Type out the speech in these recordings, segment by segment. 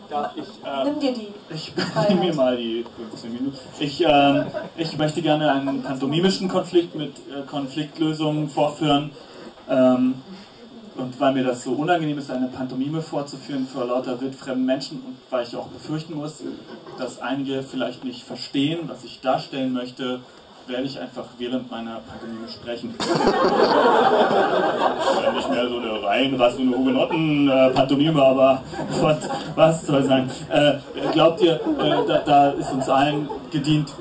Darf ich, Nimm dir die. Ich nehme mir mal die 15 Minuten. Ich möchte gerne einen pantomimischen Konflikt mit Konfliktlösungen vorführen. Und weil mir das so unangenehm ist, eine Pantomime vorzuführen vor lauter wildfremden Menschen und weil ich auch befürchten muss, dass einige vielleicht nicht verstehen, was ich darstellen möchte, werde ich einfach während meiner Pantomime sprechen. Nicht mehr so eine reinrassende Hugenotten-Pantomime, aber was soll sein? Glaubt ihr, da ist uns allen gedient.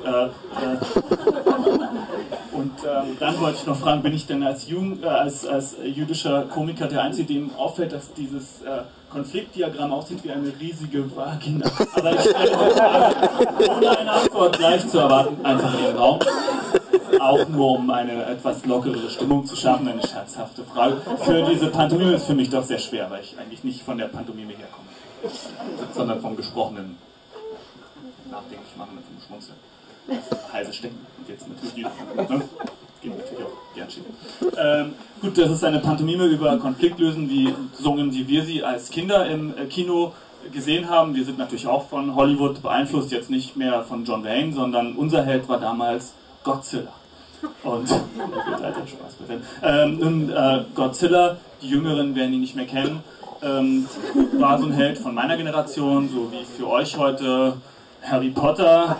Und dann wollte ich noch fragen, bin ich denn als jüdischer Komiker der Einzige, dem auffällt, dass dieses Konfliktdiagramm aussieht wie eine riesige Vagina? Aber ich stelle die Frage, ohne eine Antwort gleich zu erwarten, einfach in den Raum. Auch nur um eine etwas lockerere Stimmung zu schaffen, eine scherzhafte Frage. Für diese Pantomime ist für mich doch sehr schwer, weil ich eigentlich nicht von der Pantomime herkomme, sondern vom gesprochenen nachdenklich machen und vom Schmunzeln. Heiße Stecken. Und jetzt natürlich die, ne? Geht natürlich auch gern schief. Gut, das ist eine Pantomime über Konfliktlösen, wie wir sie als Kinder im Kino gesehen haben. Wir sind natürlich auch von Hollywood beeinflusst, jetzt nicht mehr von John Wayne, sondern unser Held war damals Godzilla. Und Spaß bitte. Godzilla, die Jüngeren werden ihn nicht mehr kennen, war so ein Held von meiner Generation, so wie für euch heute Harry Potter,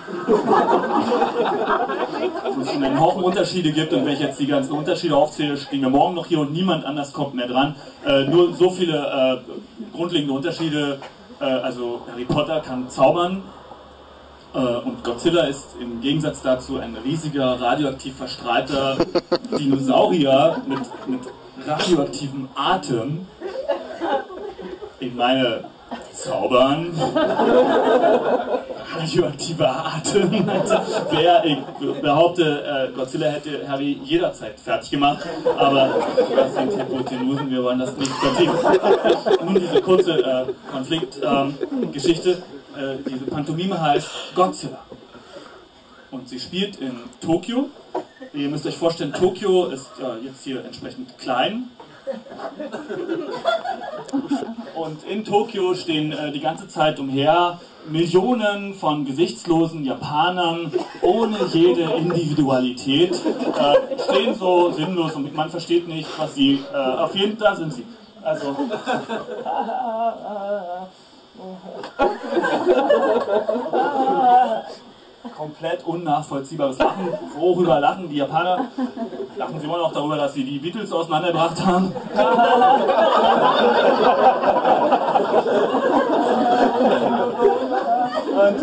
wo es einen Haufen Unterschiede gibt, und wenn ich jetzt die ganzen Unterschiede aufzähle, stehen wir morgen noch hier und niemand anders kommt mehr dran. Nur so viele grundlegende Unterschiede, also Harry Potter kann zaubern und Godzilla ist im Gegensatz dazu ein riesiger, radioaktiv verstrahlter Dinosaurier mit radioaktivem Atem. Ich meine, zaubern, radioaktiver Atem. Ich behaupte, Godzilla hätte Harry jederzeit fertig gemacht, aber das sind Hypotenusen, wir wollen das nicht vertiefen. Nun diese kurze Konfliktgeschichte. Diese Pantomime heißt Godzilla. Und sie spielt in Tokio. Ihr müsst euch vorstellen, Tokio ist jetzt hier entsprechend klein. Und in Tokio stehen die ganze Zeit umher Millionen von gesichtslosen Japanern ohne jede Individualität, stehen so sinnlos und man versteht nicht, was sie, auf jeden Fall, da sind sie. Also, komplett unnachvollziehbares Lachen. Worüber lachen die Japaner? Lachen sie immer noch darüber, dass sie die Beatles auseinandergebracht haben? Und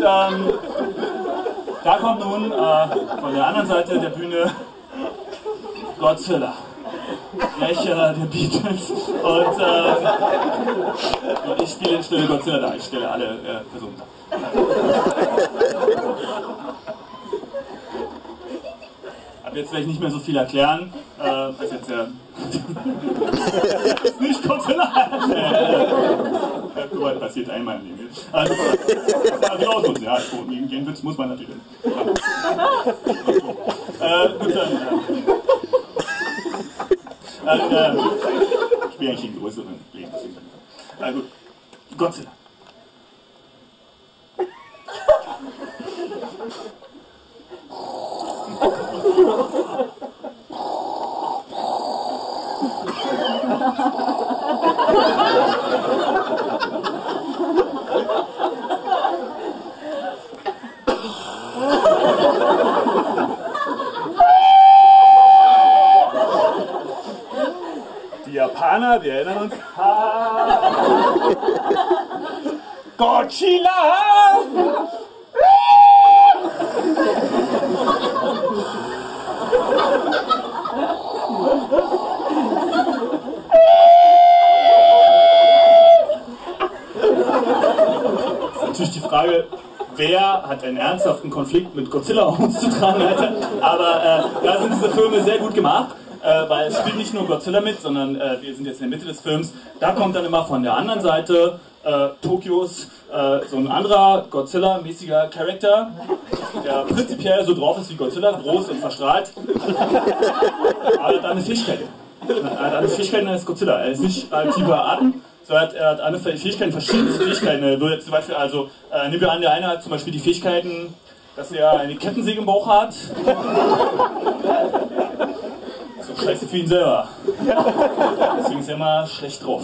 da kommt nun von der anderen Seite der Bühne Godzilla, Rächer der Beatles, und ich stelle Godzilla dar, ich stelle alle Personen dar. Ab jetzt werde ich nicht mehr so viel erklären, was jetzt nicht Godzilla. Guck mal, passiert einmal im Leben. Also, ja, den Witz muss man natürlich. Gut, dann. Ich bin eigentlich in größeren Leben. Also, Godzilla. Die Japaner, wir erinnern uns. Godzilla! Natürlich die Frage, wer hat einen ernsthaften Konflikt mit Godzilla auszutragen, Alter? Aber da sind diese Filme sehr gut gemacht, weil es spielt nicht nur Godzilla mit, sondern wir sind jetzt in der Mitte des Films. Da kommt dann immer von der anderen Seite Tokios so ein anderer Godzilla-mäßiger Charakter, der prinzipiell so drauf ist wie Godzilla, groß und verstrahlt, aber dann eine Fischkette. Dann ist Fischkette, dann ist Godzilla. Er ist nicht radioaktiver Atem, So, er hat andere Fähigkeiten, verschiedenste Fähigkeiten. Er würde zum Beispiel, also, nehmen wir an, der eine hat zum Beispiel die Fähigkeiten, dass er eine Kettensäge im Bauch hat. So scheiße für ihn selber. Deswegen ist er immer schlecht drauf.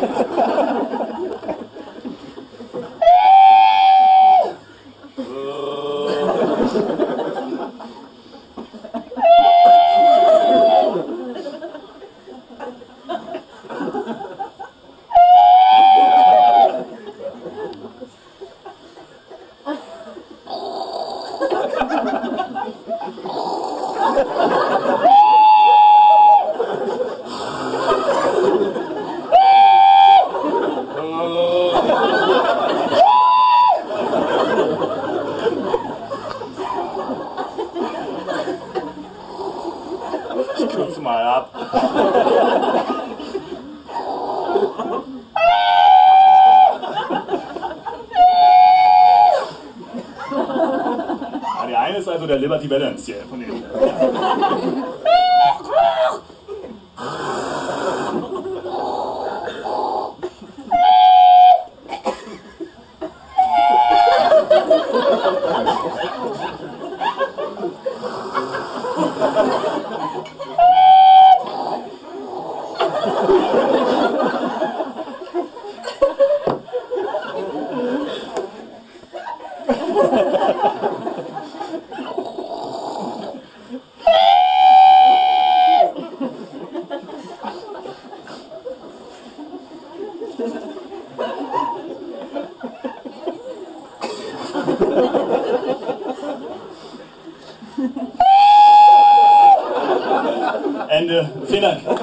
Ich kürze mal ab. Ja, der eine ist also der Liberty Balance hier von den. Ende. Vielen Dank.